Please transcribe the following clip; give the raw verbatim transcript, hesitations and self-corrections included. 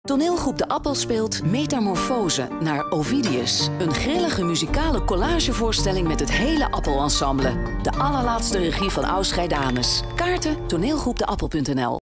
Toneelgroep De Appel speelt Metamorfose naar Ovidius. Een grillige muzikale collagevoorstelling met het hele Appel-ensemble. De allerlaatste regie van Ausscheidanes. Kaarten toneelgroep de appel punt n l.